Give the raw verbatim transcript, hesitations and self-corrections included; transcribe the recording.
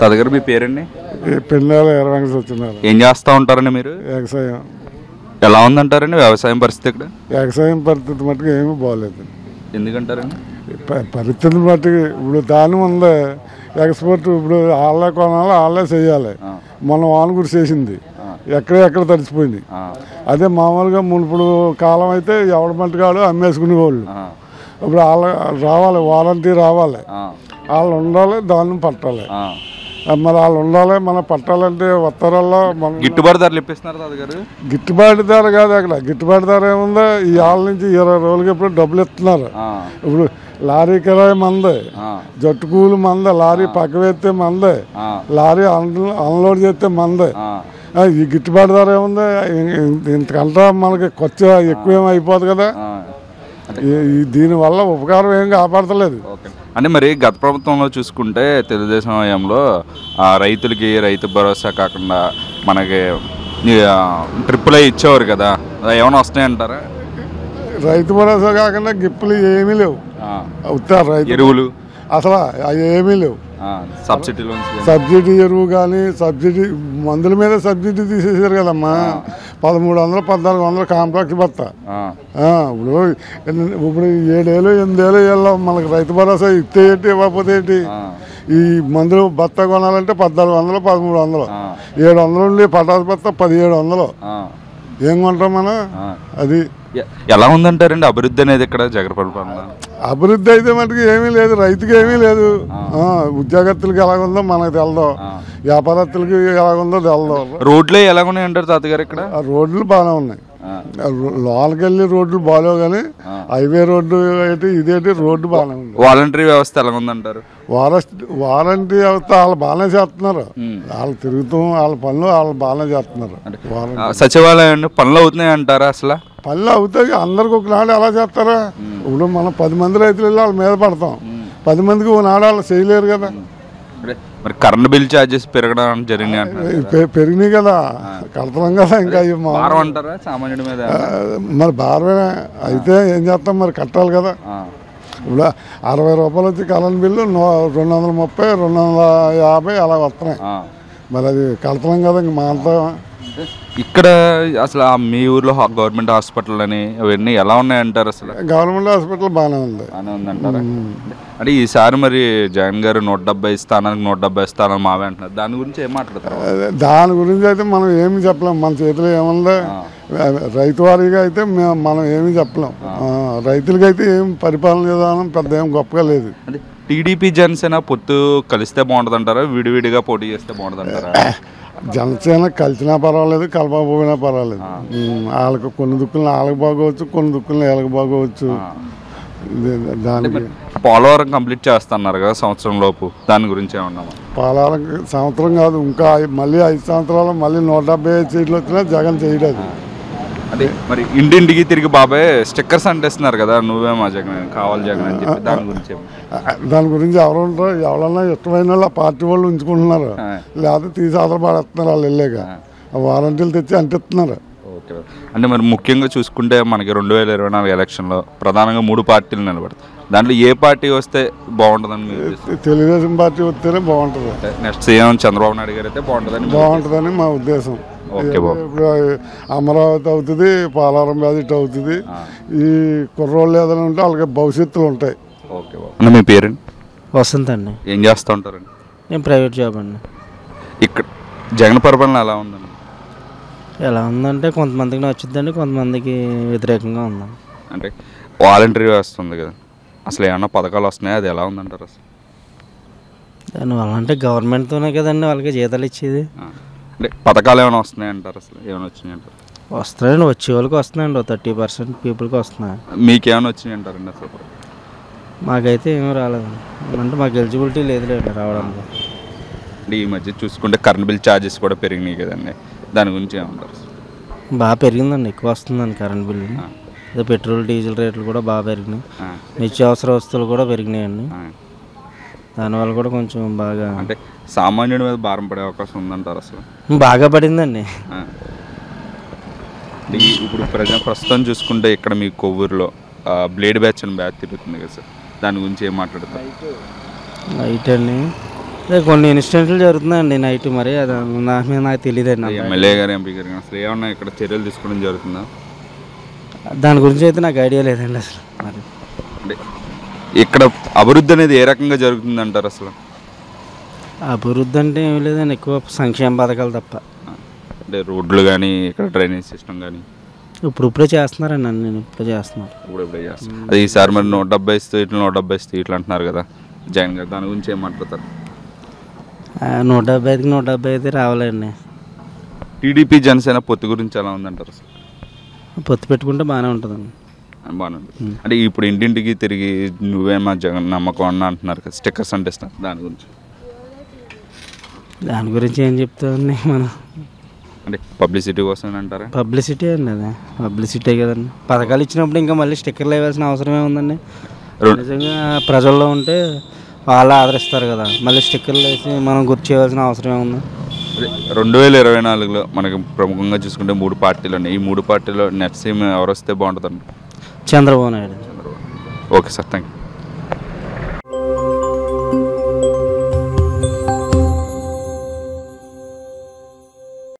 తాతగారు మీ పేరండి? పెళ్ళాల ఎర్రవంగ వచ్చినారు. ఏం చేస్తూ ఉంటారండి మీరు? వ్యవసాయం. ఎలా ఉందంటారండి వ్యవసాయం పరిస్థితి ఇక్కడ? వ్యవసాయం పరిస్థితి మట్టుకు ఏమీ బాగోలేదు. ఎందుకంటారండి? పరిస్థితిని బట్టి ఇప్పుడు దాని ఉంది ఎక్స్పోర్ట్. ఇప్పుడు వాళ్ళే కొనాలి, వాళ్ళే చేయాలి. మనం వాన కూడా చేసింది ఎక్కడ ఎక్కడ తడిచిపోయింది. అదే మామూలుగా మునుపుడు కాలం అయితే ఎవరి మట్టుకాడు అమ్మేసుకునే వాళ్ళు. ఇప్పుడు వాళ్ళ రావాలి, వాలంటీర్ రావాలి, వాళ్ళు ఉండాలి, దాన్ని పట్టాలి. మరి వాళ్ళు ఉండాలి, మనం పట్టాలంటే ఉత్తరాల్లో మనం గిట్టుబాటు ధరలు ఇప్పిస్తున్నారు తాతగారు? గిట్టుబాటు ధర కాదు, అక్కడ గిట్టుబాటు ధర ఏముంది? ఈ వాళ్ళ నుంచి ఇరవై రోజులకి ఇప్పుడు డబ్బులు ఇస్తున్నారు. ఇప్పుడు లారీ కిరాయి మందే, జట్టు కూలి మందే, లారీ పక్క వేస్తే మందే, లారీ అన్లోడ్ చేస్తే మందే. ఈ గిట్టుబాటు ధర ఏముంది? ఇంతకంటే మనకి ఖర్చు ఎక్కువ ఏమి అయిపోదు కదా. దీనివల్ల ఉపకారం ఏం కాపాడతలేదు. అంటే మరి గత ప్రభుత్వంలో చూసుకుంటే తెలుగుదేశం హయాంలో రైతులకి రైతు భరోసా కాకుండా మనకి ట్రిప్పులు అవి ఇచ్చేవారు కదా, ఏమైనా వస్తాయంటారా? రైతు భరోసా కాకుండా గిప్పులు ఏమీ లేవు. అవుతారు రైతు ఎరువులు అసలు అవి ఏమీ లేవు. సబ్సిడీ సబ్సిడీ ఎరువు కానీ సబ్సిడీ మందుల మీద సబ్సిడీ తీసేసారు కదమ్మా. పదమూడు వందలు పద్నాలుగు వందలు కాంప్లెక్స్ బత్తా. ఇప్పుడు ఇప్పుడు ఏడేళ్ళు ఎనిమిదేళ్ళు వెళ్ళాం. మనకి రైతు భరోసా ఇస్తే ఏంటి, ఇవ్వకపోతే ఏంటి? ఈ మందులు బత్తా కొనాలంటే పద్నాలుగు వందలు పదమూడు వందలు ఏడు వందలు ఉండి పటాసు బత్తా పదిహేడు వందలు ఏం కొంటాం మనం? అది ఎలా ఉందంటారండి అభివృద్ధి అనేది ఇక్కడ జగన్ పరిపాలన? అభివృద్ధి అయితే మటుకు ఏమీ లేదు, రైతుకి ఏమీ లేదు. ఉద్యోగస్తులకి ఎలాగుందో మనకు తెలదు, వ్యాపారస్తులకి ఎలాగుందో తెలదు. రోడ్లు ఎలాగున్నాయి అంటారు తాతగారు ఇక్కడ? రోడ్లు బాగానే ఉన్నాయి. లోనకి వెళ్ళి రోడ్లు బాగాలేవు కానీ హైవే రోడ్డు అయితే ఇదేంటి రోడ్డు బాగానే ఉంది. వాలంటరీ వ్యవస్థ ఎలా ఉందంటారు? వాలంటరీ వ్యవస్థ వాళ్ళు బాగానే చేస్తున్నారు. వాళ్ళు తిరుగుతాం, వాళ్ళ పనులు వాళ్ళు బాగానే చేస్తున్నారు. సచివాలయం పనులు అవుతున్నాయి అంటారా? అసలు పనులు అవుతాయి. అందరికి ఒకనాడు ఎలా చేస్తారా? ఇప్పుడు మనం పది మంది రైతులు వెళ్ళి వాళ్ళ మీద పడతాం, పది మందికి ఒకనాడు వాళ్ళు చేయలేరు కదా. మరి కరెంట్ బిల్ ఛార్జెస్ పెరగడం జరిగినాయి పెరిగినాయి కదా, కడతాం కదా. ఇంకా అంటారా సామాన్యుడి మీద? మరి భారమే అయితే ఏం చేస్తాం, మరి కట్టాలి కదా. ఇప్పుడు అరవై రూపాయలు వచ్చి కరెంట్ బిల్లు రెండు వందల ముప్పై రెండు వందల యాభై అలా వస్తున్నాయి. మరి అది కడతాం కదా. ఇంక మా అంతా ఇక్కడ అసలు మీ ఊర్లో గవర్నమెంట్ హాస్పిటల్ అని అవన్నీ ఎలా ఉన్నాయంటారు? అసలు గవర్నమెంట్ హాస్పిటల్ బాగానే ఉంది. బాగానే ఉందంటారా? అంటే ఈసారి మరి జగన్ గారు నూట డెబ్బై స్థానానికి నూట డెబ్బై స్థానాలు మావే అంటున్నారు. దాని గురించి ఏం మాట్లాడతారు? దాని గురించి అయితే మనం ఏమి చెప్పలేం. మన చేతిలో ఏముంది? రైతు వారీగా అయితే మనం ఏమి చెప్పలేం. రైతులకైతే ఏం పరిపాలన విధానం పెద్ద ఏం గొప్పగా లేదు. అంటే టీడీపీ జనసేన పొత్తు కలిస్తే బాగుంటుంది అంటారా, విడివిడిగా పోటీ చేస్తే బాగుంటుంది అంటారా? జనసేన కలిసినా పర్వాలేదు, కలపకపోయినా పర్వాలేదు. వాళ్ళకి కొన్ని దుక్కులను వాళ్ళకి బాగోవచ్చు, కొన్ని దుక్కులను వీళ్ళకి బాగోవచ్చు. దానికి పోలవరం కంప్లీట్ చేస్తున్నారు కదా సంవత్సరం లోపు, దాని గురించి ఏమన్నా? పోలవరం సంవత్సరం కాదు, ఇంకా మళ్ళీ ఐదు సంవత్సరాలు మళ్ళీ నూట డెబ్బై ఐదు సీట్లు వచ్చినా జగన్ చేయలేదు. అదే మరి ఇంటింటికి తిరిగి బాబాయ్ స్టిక్కర్స్ అంటేస్తున్నారు కదా, నువ్వే మా జగన్ కావాలి జగన్ అని చెప్పి, దాని గురించి దాని గురించి ఎవరు ఉంటారు? ఎవరన్నా ఇష్టమైన వాళ్ళు ఆ పార్టీ వాళ్ళు ఉంచుకుంటున్నారు, లేకపోతే తీసి ఆధార పడేస్తున్నారు. వాళ్ళు వెళ్ళాక వారంటీలు తెచ్చి అంటిస్తున్నారు. ఓకే. అంటే మరి ముఖ్యంగా చూసుకుంటే మనకి రెండు వేల ఇరవై నాలుగు ఎలక్షన్లో ప్రధానంగా మూడు పార్టీలు నిలబడతాయి. దాంట్లో ఏ పార్టీ వస్తే బాగుంటుందని మీరు? తెలుగుదేశం పార్టీ వస్తేనే బాగుంటుంది. నెక్స్ట్ సీఎం చంద్రబాబు నాయుడు గారు అయితే బాగుంటుందని బాగుంటుందని మా ఉద్దేశం. ఇప్పుడు అమరావతి అవుతుంది, పోలవరం ప్రాజెక్ట్ అవుతుంది. ఈ కుర్రోళ్ళు ఏదైనా ఉంటే వాళ్ళకి భవిష్యత్తులు ఉంటాయి. ఓకే బాబు. మీ పేరండి? వసంత్ అండి. ఏం చేస్తూ ఉంటారండి? నేను ప్రైవేట్ జాబ్ అండి. ఇక్కడ జగన్ పరిపాలన ఎలా ఉందండి? ఎలా ఉందంటే కొంతమందికి నచ్చుద్దండి, కొంతమందికి వ్యతిరేకంగా ఉందండి. అంటే వాలంటరీ వ్యవస్థ ఉంది కదా, అసలు ఏమన్నా పథకాలు వస్తున్నాయి, అది ఎలా ఉందంటారు అసలు? దానివల్ల అంటే గవర్నమెంట్తోనే కదండి వాళ్ళకి జీతాలు ఇచ్చేది. అంటే పథకాలు ఏమైనా వస్తున్నాయి అంటారు? అసలు ఏమైనా వచ్చినాయి అంటారు? వస్తున్నాయండి, వచ్చే వాళ్ళకి వస్తున్నాయండి. థర్టీ పర్సెంట్ పీపుల్కి వస్తున్నాయి. మీకేమైనా వచ్చినాయి అంటారండి అసలు? మాకైతే ఏమీ రాలేదండి, అంటే మాకు ఎలిజిబిలిటీ లేదులేండి రావడానికి. అంటే ఈ మధ్య చూసుకుంటే కరెంట్ బిల్ ఛార్జెస్ కూడా పెరిగినాయి కదండి, దాని గురించి ఏమంటారు? బాగా పెరిగిందండి, ఎక్కువ వస్తుందండి కరెంట్ బిల్లు. అదే పెట్రోల్ డీజిల్ రేట్లు కూడా బాగా పెరిగినాయి, నిత్యావసర వస్తువులు కూడా పెరిగినాయండి. దానివల్ల కూడా కొంచెం బాగా అంటే సామాన్యుడి మీద భారం పడే అవకాశం ఉందంటారు అసలు? బాగా పడిందండి. ఇప్పుడు ప్రజెంట్ ప్రస్తుతం చూసుకుంటే ఇక్కడ మీ కొవ్వూరులో బ్లేడ్ బ్యాచ్ అని బ్యాచ్ తిరుగుతుంది కదా సార్, దాని గురించి ఏం మాట్లాడతారు? లైట్ అండి అదే కొన్ని ఇన్సిడెంట్లు జరుగుతున్నాయండి నైట్, మరి అది నాకు మీద నాకు తెలియదండి. ఎమ్మెల్యే గారు ఎంపీ గారు అసలు ఏమన్నా ఇక్కడ చర్యలు తీసుకోవడం జరుగుతుందా? దాని గురించి అయితే నాకు ఐడియా లేదండి అసలు. మరి అంటే ఇక్కడ అభివృద్ధి అనేది ఏ రకంగా జరుగుతుంది అంటారు అసలు? అభివృద్ధి అంటే ఏమి లేదండి, ఎక్కువ సంక్షేమ పథకాలు తప్ప. అంటే రోడ్లు కానీ ఇక్కడ డ్రైనేజ్ సిస్టమ్ కానీ ఇప్పుడు ఇప్పుడే చేస్తున్నారండి, అన్ని ఇప్పుడే చేస్తున్నారు. ఇప్పుడు ఇప్పుడే చేస్తున్నారు. అది ఈసారి మరి నూట డెబ్బై ఇస్తూ ఇట్లా నూట డెబ్బై ఇస్తూ ఇట్లా అంటున్నారు కదా జగన్ గారు, దాని గురించి ఏం మాట్లాడతారు? నూట డెబ్బై ఐదుకి నూట డెబ్బై అయితే రావాలండి. టీడీపీ జనసేన పొత్తు గురించి ఎలా ఉందంటారు అసలు? పొత్తు పెట్టుకుంటే బాగానే ఉంటుందండి. బాగానే ఉంటుంది. అంటే ఇప్పుడు ఇంటింటికి తిరిగి నువ్వేమో జగన్ నమ్మకం అన్న అంటున్నారు కదా, స్టిక్కర్స్ అంటే ఇస్తున్నారు, దాని గురించి దాని గురించి ఏం చెప్తామండి మనం? అంటే పబ్లిసిటీ కోసం అంటారా? పబ్లిసిటీ అండి, అదే పబ్లిసిటీ కదండి. పథకాలు ఇచ్చినప్పుడు ఇంకా మళ్ళీ స్టిక్కర్లు వేయాల్సిన అవసరం ఏముందండి? నిజంగా ప్రజల్లో ఉంటే వాళ్ళు ఆదరిస్తారు కదా, మళ్ళీ స్టిక్కర్లు వేసి మనం గుర్తు చేయాల్సిన అవసరం ఏముంది? రెండు వేల ఇరవై నాలుగులో మనకి ప్రముఖంగా చూసుకుంటే మూడు పార్టీలు ఉన్నాయి. ఈ మూడు పార్టీలో నెక్స్ట్ సీఎం ఎవరు వస్తే బాగుంటుందండి? Chandrababu Naidu. Okay sir, thank you.